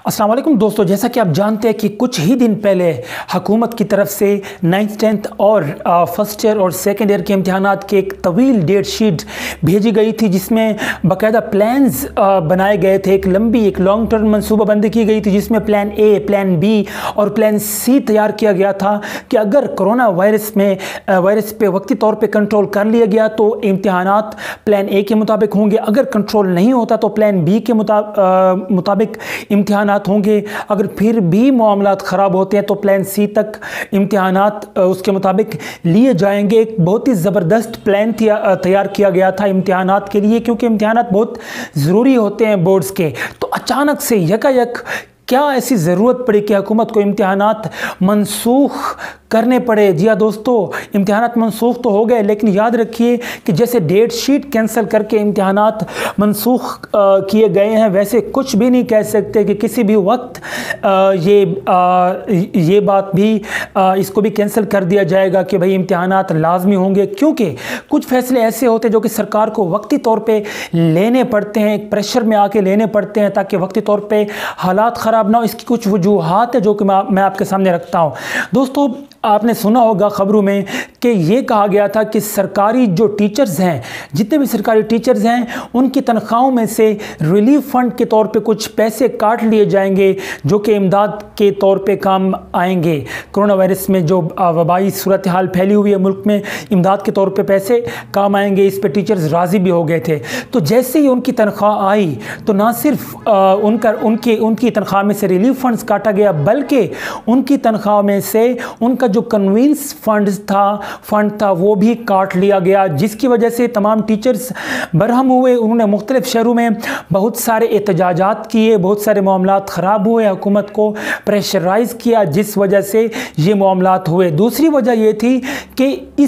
अस्सलाम वालेकुम दोस्तों, जैसा कि आप जानते हैं कि कुछ ही दिन पहले हुकूमत की तरफ से 9th 10th और फर्स्ट ईयर और सेकंड ईयर के इम्तिहानात की एक तवील डेट शीट भेजी गई थी, जिसमें बाकायदा प्लान्स बनाए गए थे। एक लंबी एक लॉन्ग टर्म मनसूबाबंदी की गई थी, जिसमें प्लान ए, प्लान बी और प्लान सी तैयार किया गया था कि अगर कोरोना वायरस पे वक्ती तौर पर कंट्रोल कर लिया गया तो इम्तिहानात प्लान ए के मुताबिक होंगे, अगर कंट्रोल नहीं होता तो प्लान बी के मुताबिक इम्तिहानात होंगे, अगर फिर भी मामलात ख़राब होते हैं तो प्लान सी तक इम्तिहानात उसके मुताबिक लिए जाएंगे। एक बहुत ही ज़बरदस्त प्लान तैयार किया गया था इम्तिहानात के लिए, क्योंकि इम्तिहानात बहुत ज़रूरी होते हैं बोर्ड्स के। तो अचानक से यकायक क्या ऐसी ज़रूरत पड़ी कि हुकूमत को इम्तिहानात मनसूख करने पड़े? जी हाँ दोस्तों, इम्तिहानात मनसूख तो हो गए, लेकिन याद रखिए कि जैसे डेट शीट कैंसिल करके इम्तिहानात मनसूख किए गए हैं, वैसे कुछ भी नहीं कह सकते कि किसी भी वक्त ये बात भी इसको भी कैंसिल कर दिया जाएगा कि भाई इम्तिहानात लाजमी होंगे, क्योंकि कुछ फैसले ऐसे होते हैं जो कि सरकार को वक्ती तौर पे लेने पड़ते हैं, एक प्रेशर में आके लेने पड़ते हैं ताकि वक्ती तौर पे हालात ख़राब ना हो। इसकी कुछ वजूहात है जो कि मैं आपके सामने रखता हूँ। दोस्तों, आपने सुना होगा खबरों में कि ये कहा गया था कि सरकारी जो टीचर्स हैं, जितने भी सरकारी टीचर्स हैं, उनकी तनख्वाहों में से रिलीफ फंड के तौर पे कुछ पैसे काट लिए जाएंगे जो कि इमदाद के तौर पे काम आएंगे। कोरोना वायरस में जो वबाई सूरत हाल फैली हुई है मुल्क में, इमदाद के तौर पे पैसे काम आएंगे, इस पर टीचर्स राज़ी भी हो गए थे। तो जैसे ही उनकी तनख्वाह आई तो ना सिर्फ उनकी तनख्वाह में से रिलीफ फंड्स काटा गया, बल्कि उनकी तनख्वाह में से उनका जो कन्वींस फंड था वो भी काट लिया गया, जिसकी वजह से तमाम टीचर्स बरहम हुए। उन्होंने मुख्तलिफ शहरों में बहुत सारे एहतजाजात किए, बहुत सारे मामलात ख़राब हुए, हुकूमत को प्रेशराइज़ किया, जिस वजह से ये मामलात हुए। दूसरी वजह ये थी कि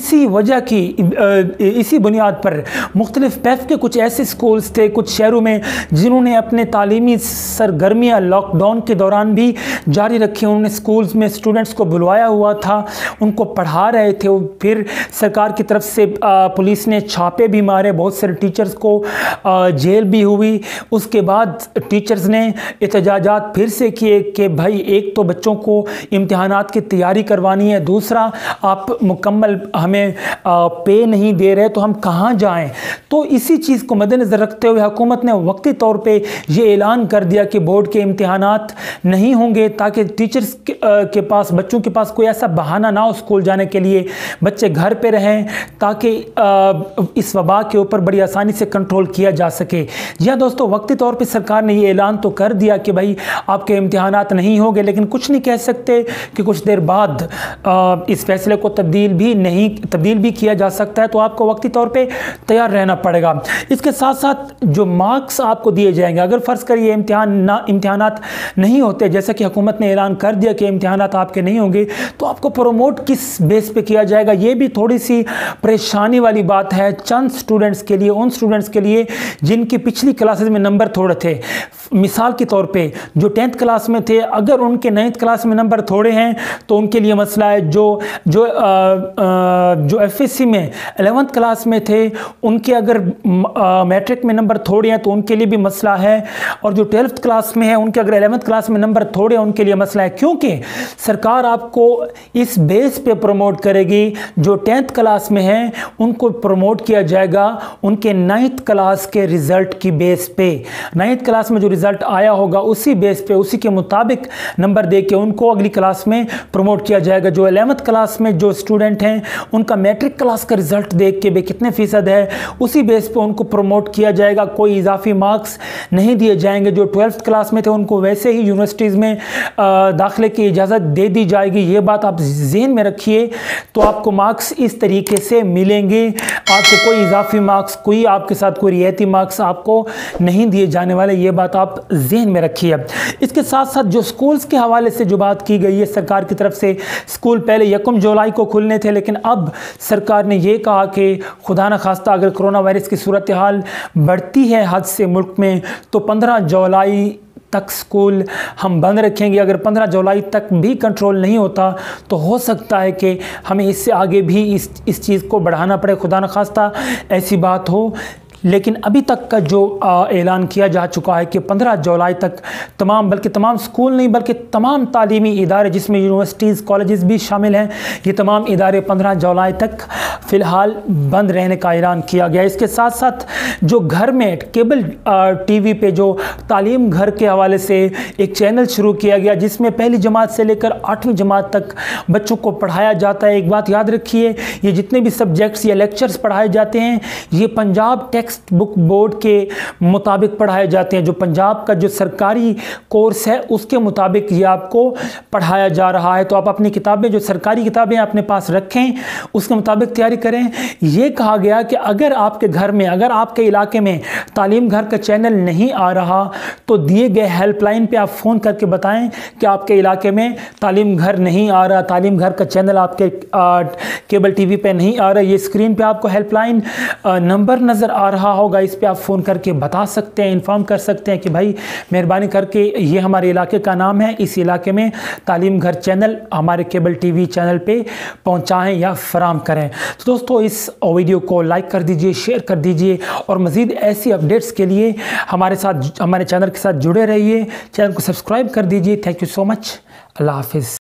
इसी बुनियाद पर मुख्तलिफ पैफ के कुछ ऐसे स्कूल्स थे कुछ शहरों में जिन्होंने अपने तालीमी सरगर्मियाँ लॉकडाउन के दौरान भी जारी रखी। उन्होंने स्कूल्स में स्टूडेंट्स को बुलवाया हुआ था, उनको पढ़ा रहे थे। फिर सरकार की तरफ से पुलिस ने छापे भी मारे, बहुत सारे टीचर्स को जेल भी हुई। उसके बाद टीचर्स ने एहतजाजात फिर से किए कि भाई एक तो बच्चों को इम्तिहानात की तैयारी करवानी है, दूसरा आप मुकम्मल हमें पे नहीं दे रहे तो हम कहाँ जाएं। तो इसी चीज़ को मद्देनज़र रखते हुए हुकूमत ने वक्ती तौर पे ये ऐलान कर दिया कि बोर्ड के इम्तिहानात नहीं होंगे, ताकि टीचर्स के पास, बच्चों के पास कोई ऐसा बहाना ना हो स्कूल जाने के लिए, बच्चे घर पे रहें ताकि इस वबा के ऊपर बड़ी आसानी से कंट्रोल किया जा सके। जी हाँ दोस्तों, वक्ती तौर पे सरकार ने ये ऐलान तो कर दिया कि भाई आपके इम्तिहानात नहीं होंगे, लेकिन कुछ नहीं कह सकते कि कुछ देर बाद इस फैसले को तब्दील भी किया जा सकता है। तो आपको वक्ती तौर पे तैयार रहना पड़ेगा। इसके साथ साथ जो मार्क्स आपको दिए जाएंगे, अगर फ़र्ज़ करिए इम्तिहानात नहीं होते, जैसा कि हुकूमत ने ऐलान कर दिया कि इम्तिहानात आपके नहीं होंगे, तो आपको प्रमोट किस बेस पे किया जाएगा, ये भी थोड़ी सी परेशानी वाली बात है चंद स्टूडेंट्स के लिए, उन स्टूडेंट्स के लिए जिनकी पिछली क्लासेस में नंबर थोड़े थे। मिसाल के तौर पे जो 10th क्लास में थे, अगर उनके 9th क्लास में नंबर थोड़े हैं तो उनके लिए मसला है। जो FSC में 11th क्लास में थे, उनके अगर मैट्रिक में नंबर थोड़े हैं तो उनके लिए भी मसला है, और जो 12th क्लास में है उनके अगर 11th क्लास में नंबर थोड़े हैं उनके लिए मसला है, क्योंकि सरकार आपको इस बेस पे प्रमोट करेगी। जो 10th क्लास में हैं उनको प्रमोट किया जाएगा उनके 9th क्लास के रिज़ल्ट की बेस पे। 9th क्लास में जो रिज़ल्ट आया होगा उसी बेस पे, उसी के मुताबिक नंबर दे के उनको अगली क्लास में प्रमोट किया जाएगा। जो 11th क्लास में जो स्टूडेंट हैं उनका मैट्रिक क्लास का रिज़ल्ट देख के भी कितने फ़ीसद है, उसी बेस पे उनको प्रमोट किया जाएगा। कोई इजाफी मार्क्स नहीं दिए जाएंगे। जो 12th क्लास में थे उनको वैसे ही यूनिवर्सिटीज़ में दाखिले की इजाज़त दे दी जाएगी। ये बात आप ज़हन में रखिए। तो आपको मार्क्स इस तरीके से मिलेंगे, आपको कोई इजाफी मार्क्स, कोई आपके साथ कोई रियायती मार्क्स आपको नहीं दिए जाने वाले, ये बात आप जहन में रखिए। इसके साथ साथ जो स्कूल्स के हवाले से जो बात की गई है सरकार की तरफ से, स्कूल पहले 1 जुलाई को खुलने थे, लेकिन अब सरकार ने ये कहा कि खुदा न खास्ता अगर कोरोना वायरस की सूरत हाल बढ़ती है हद से मुल्क में, तो 15 जुलाई तक स्कूल हम बंद रखेंगे। अगर 15 जुलाई तक भी कंट्रोल नहीं होता तो हो सकता है कि हमें इससे आगे भी इस चीज़ को बढ़ाना पड़े, खुदा न खास्ता ऐसी बात हो। लेकिन अभी तक का जो ऐलान किया जा चुका है कि 15 जुलाई तक तमाम स्कूल नहीं बल्कि तमाम तालीमी इदारे जिसमें यूनिवर्सिटीज़ कॉलेजेस भी शामिल हैं, ये तमाम इदारे 15 जुलाई तक फ़िलहाल बंद रहने का ऐलान किया गया। इसके साथ साथ जो घर में केबल टीवी पे जो तालीम घर के हवाले से एक चैनल शुरू किया गया जिसमें पहली जमात से लेकर 8वीं जमात तक बच्चों को पढ़ाया जाता है। एक बात याद रखिए, ये जितने भी सब्जेक्ट्स या लेक्चर्स पढ़ाए जाते हैं ये पंजाब टेक्स्ट बुक बोर्ड के मुताबिक पढ़ाए जाते हैं। जो पंजाब का जो सरकारी कोर्स है उसके मुताबिक ये आपको पढ़ाया जा रहा है। तो आप अपनी किताबें, जो सरकारी किताबें अपने पास रखें, उसके मुताबिक तैयारी करें। ये कहा गया कि अगर आपके घर में, अगर आपके इलाके में तालीम घर का चैनल नहीं आ रहा तो दिए गए हेल्पलाइन पे आप फ़ोन करके बताएं कि आपके इलाके में तालीम घर नहीं आ रहा, तालीम घर का चैनल आपके केबल टीवी पे नहीं आ रहा। ये स्क्रीन पे आपको हेल्पलाइन नंबर नज़र आ रहा होगा, इस पे आप फ़ोन करके बता सकते हैं, इन्फॉर्म कर सकते हैं कि भाई मेहरबानी करके ये हमारे इलाके का नाम है, इस इलाके में तालीम घर चैनल हमारे केबल टीवी चैनल पे पहुंचाएं या फराम करें। तो दोस्तों इस वीडियो को लाइक कर दीजिए, शेयर कर दीजिए और मज़ीद ऐसी अपडेट्स के लिए हमारे चैनल के साथ जुड़े रहिए। चैनल को सब्सक्राइब कर दीजिए। Thank you so much. अल्लाह हाफिज़।